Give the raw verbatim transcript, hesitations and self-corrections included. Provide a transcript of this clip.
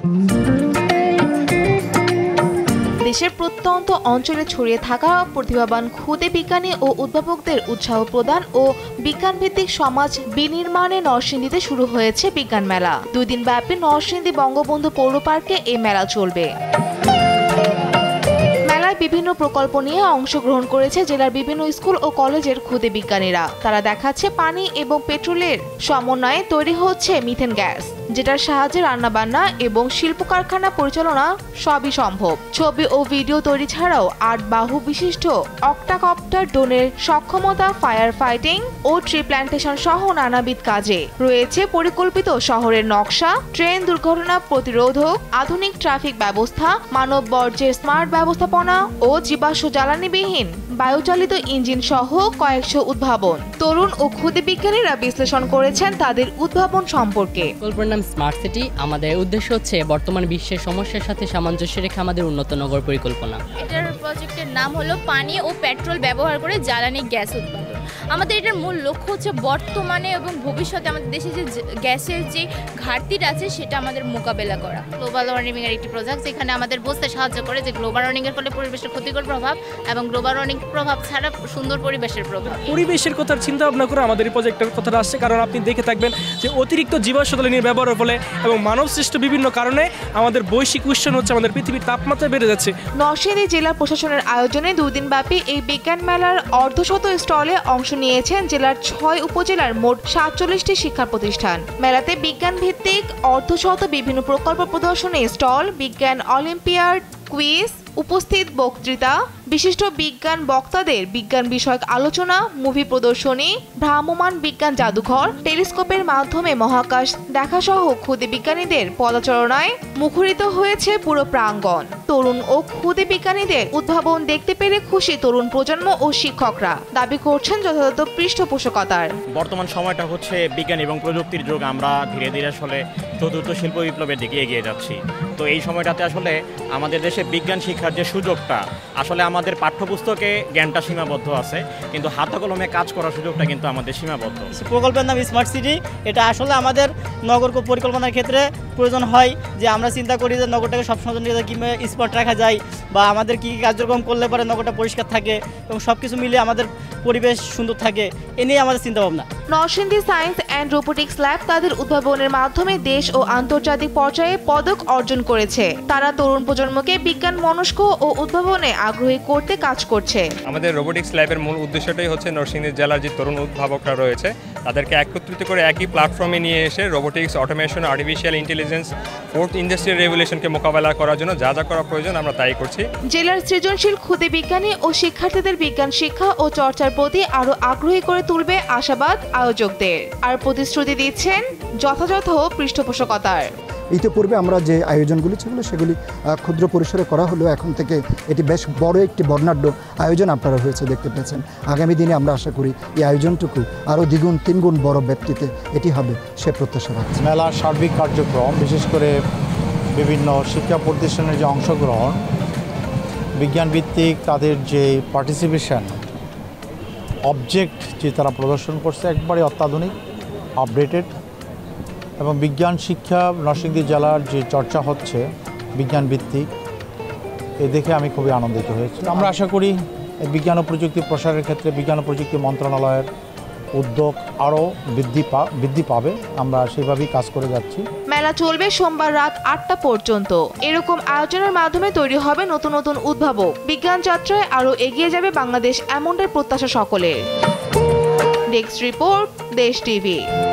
দেশের প্রত্যন্ত অঞ্চলে ছড়িয়ে থাকা প্রতিভাবান ক্ষুদে বিজ্ঞানী ও উদ্ভাবকদের উৎসাহ প্রদান ও বিজ্ঞানভিত্তিক সমাজ বিনির্মাণে নরসিংদীতে শুরু হয়েছে বিজ্ঞান মেলা। দুই দিন ব্যাপী নরসিংদী বঙ্গবন্ধু পৌর পার্কে এই মেলা চলবে। মেলায় বিভিন্ন প্রকল্প নিয়ে অংশগ্রহণ করেছে জেলার বিভিন্ন স্কুল ও কলেজের ক্ষুদে বিজ্ঞানীরা। তারা দেখাচ্ছে পানি এবং পেট্রোলের সমন্বয়ে তৈরি হচ্ছে মিথেন গ্যাস, যেটার সাহায্যে রান্নাবান্না এবং শিল্প কারখানা পরিচালনা সবই সম্ভব। ছবি ও ভিডিও তৈরি ছাড়াও আট বাহু বিশিষ্ট অক্টাকপ্টার ড্রোনের সক্ষমতা, ফায়ার ফাইটিং ও ট্রি প্ল্যান্টেশন সহ নানাবিধ কাজে রয়েছে পরিকল্পিত শহরের নকশা, ট্রেন দুর্ঘটনা প্রতিরোধক, আধুনিক ট্রাফিক ব্যবস্থা, মানব বর্জ্যের স্মার্ট ব্যবস্থাপনা ও জীবাশ্ম জ্বালানিবিহীন বায়ুচালিত ইঞ্জিন সহ কয়েকশো উদ্ভাবন। তরুণ ও ক্ষুদে বিজ্ঞানীরা বিশ্লেষণ করেছেন তাদের উদ্ভাবন সম্পর্কে। স্মার্ট সিটি আমাদের উদ্দেশ্য হচ্ছে বর্তমান বিশ্বের সমস্যার সাথে সামঞ্জস্য রেখে আমাদের উন্নত নগর পরিকল্পনা। এটার প্রজেক্টের নাম হলো পানি ও পেট্রোল ব্যবহার করে জ্বালানি গ্যাস উৎপাদন। আমাদের এটার মূল লক্ষ্য হচ্ছে বর্তমানে এবং ভবিষ্যতে আমাদের দেশে যে গ্যাসের যে ঘাটতিটা আছে সেটা আমাদের মোকাবেলা করা। গ্লোবাল ওয়ার্মিং এর একটি প্রজেক্ট যেখানে আমাদের বুঝতে সাহায্য করে যে গ্লোবাল ওয়ার্মিং এর ফলে পরিবেশের ক্ষতিকর প্রভাব এবং গ্লোবাল ওয়ার্মিং প্রভাব ছাড়া সুন্দর পরিবেশের প্রভাব। পরিবেশের কথা চিন্তা ভাবনা করে আমাদের এই প্রজেক্টের কথাটা আসছে, কারণ আপনি দেখে থাকবেন যে অতিরিক্ত জীবাশ্ম জ্বালানির ব্যবহারের ফলে এবং মানব সৃষ্ট বিভিন্ন কারণে আমাদের বৈশ্বিক উষ্ণায়ন হচ্ছে, আমাদের পৃথিবীর তাপমাত্রা বেড়ে যাচ্ছে। নরসিংদী জেলা প্রশাসনের আয়োজনে দুই দিন ব্যাপী এই বিজ্ঞান মেলার অর্ধশত স্টলে অংশ নিয়েছেন জেলার ছয় উপজেলার মোট সাতচল্লিশটি শিক্ষা প্রতিষ্ঠান। মেলাতে বিজ্ঞান ভিত্তিক অর্ধশত বিভিন্ন প্রকল্প প্রদর্শনী স্টল, বিজ্ঞান অলিম্পিয়াড, কুইজ, উপস্থিত বক্তৃতা, বিশিষ্ট বিজ্ঞান বক্তাদের বিজ্ঞান বিষয়ক আলোচনা, মুভি প্রদর্শনী, ভ্রাম্যমাণ বিজ্ঞান জাদুঘর, টেলিস্কোপের মাধ্যমে মহাকাশ দেখাসহ ক্ষুদে বিজ্ঞানীদের পদচারণায় মুখরিত হয়েছে পুরো প্রাঙ্গণ। তরুণ ও ক্ষুদে বিজ্ঞানীদের উদ্ভাবন দেখতে পেরে খুশি তরুণ প্রজন্ম ও শিক্ষকরা দাবি করছেন যথাযথ পৃষ্ঠপোষকতার। বর্তমান সময়টা হচ্ছে বিজ্ঞান এবং প্রযুক্তির যুগ। আমরা ধীরে ধীরে আসলে চতুর্থ শিল্প বিপ্লবের দিকে এগিয়ে যাচ্ছি। তো এই সময়টাতে আসলে আমাদের দেশে বিজ্ঞান শিক্ষার যে সুযোগটা, আসলে আমাদের পাঠ্যপুস্তকে জ্ঞানটা সীমাবদ্ধ আছে, কিন্তু হাতে কলমে কাজ করার সুযোগটা কিন্তু আমাদের সীমাবদ্ধ। প্রকল্পের নাম স্মার্ট সিটি। এটা আসলে আমাদের নগর পরিকল্পনার ক্ষেত্রে প্রয়োজন হয় যে আমরা চিন্তা করি যে নগরটাকে সবসময় কীভাবে স্পট রাখা যায় বা আমাদের কী কী কার্যক্রম করলে পরে নগরটা পরিষ্কার থাকে এবং সব কিছু মিলিয়ে আমাদের পরিবেশ সুন্দর থাকে, এ নিয়ে আমাদের চিন্তাভাবনা। Narsingdi science and robotics lab তাদের উদ্ভাবনের মাধ্যমে দেশ ও আন্তর্জাতিক পর্যায়ে পদক অর্জন করেছে। তারা তরুণ প্রজন্মকে বিজ্ঞান মনস্ক ও উদ্ভাবনে আগ্রহী করতে কাজ করছে। আমাদের রোবোটিক্স ল্যাবের মূল উদ্দেশ্যটাই হচ্ছে নরসিংদী জেলার যে তরুণ উদ্ভাবকরা রয়েছে তাদেরকে একত্রিত করে একই প্ল্যাটফর্মে নিয়ে এসে robotics, automation, artificial intelligence, fourth industrial রেভলিউশনকে মোকাবেলা করার জন্য যা যা করা প্রয়োজন আমরা তাই করছি। জেলার সৃজনশীল ক্ষুদে বিজ্ঞানী ও শিক্ষার্থীদের বিজ্ঞান শিক্ষা ও চর্চার প্রতি আরো আগ্রহী করে তুলবে আশাবাদ আয়োজকদের, আর প্রতিশ্রুতি দিচ্ছেন যথাযথ পৃষ্ঠপোষকতার। ইতিপূর্বে আমরা যে আয়োজনগুলি ছিল সেগুলি ক্ষুদ্র পরিসরে করা হলেও এখন থেকে এটি বেশ বড় একটি বর্ণাঢ্য আয়োজন আপনারা হয়েছে দেখতে পেয়েছেন। আগামী দিনে আমরা আশা করি এই আয়োজনটুকু আরও দ্বিগুণ তিনগুণ বড় ব্যক্তিতে এটি হবে সে প্রত্যাশা রাখছি। মেলার সার্বিক কার্যক্রম, বিশেষ করে বিভিন্ন শিক্ষা প্রতিষ্ঠানের যে অংশগ্রহণ, বিজ্ঞানভিত্তিক তাদের যে পার্টিসিপেশন, অবজেক্ট যে তারা প্রদর্শন করছে একবারে অত্যাধুনিক, আপডেটেড, এবং বিজ্ঞান শিক্ষা নরসিংদী জেলার যে চর্চা হচ্ছে বিজ্ঞান ভিত্তিক, এ দেখে আমি খুবই আনন্দিত হয়েছি। আমরা আশা করি বিজ্ঞান ও প্রযুক্তি প্রসারের ক্ষেত্রে বিজ্ঞান ও প্রযুক্তি মন্ত্রণালয়ের উদ্যোগ আরও বৃদ্ধি পা বৃদ্ধি পাবে। আমরা সেভাবেই কাজ করে যাচ্ছি। মেলা চলবে সোমবার রাত আটটা পর্যন্ত। এরকম আয়োজনের মাধ্যমে তৈরি হবে নতুন নতুন উদ্ভাবক। বিজ্ঞান যাত্রায় আরও এগিয়ে যাবে বাংলাদেশ, এমনটাই প্রত্যাশা সকলের। Desk report, Desh TV.